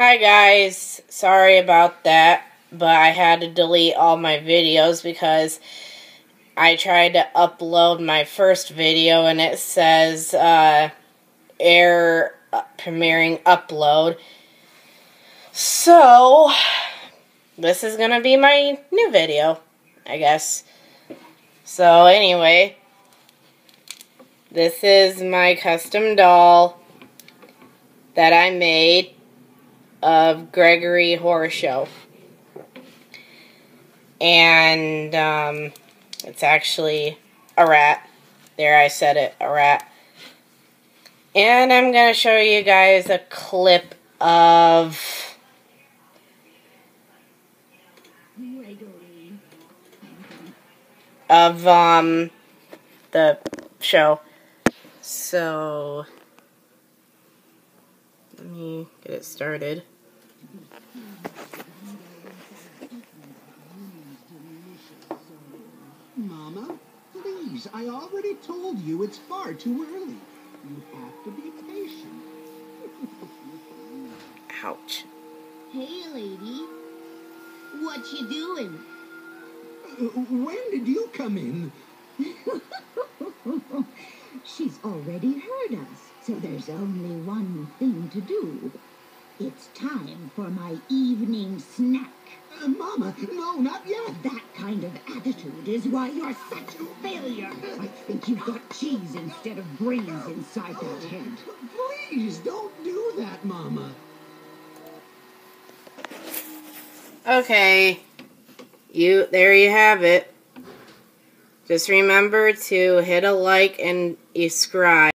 Hi guys, sorry about that, but I had to delete all my videos because I tried to upload my first video and it says error premiering upload. So, this is gonna be my new video, I guess. So anyway, this is my custom doll that I made of Gregory Horror Show. And it's actually a rat. There, I said it, a rat. And I'm going to show you guys a clip of the show. So let me get it started. Mama, please, I already told you it's far too early. You have to be patient. Ouch. Hey, lady. What you doing? When did you come in? She's already heard us, so there's only one thing to do. It's time for my evening snack. Mama, no, not yet. That kind of attitude is why you're such a failure. I think you've got cheese instead of brains inside that head. Please, don't do that, Mama. Okay. There you have it. Just remember to hit a like and subscribe.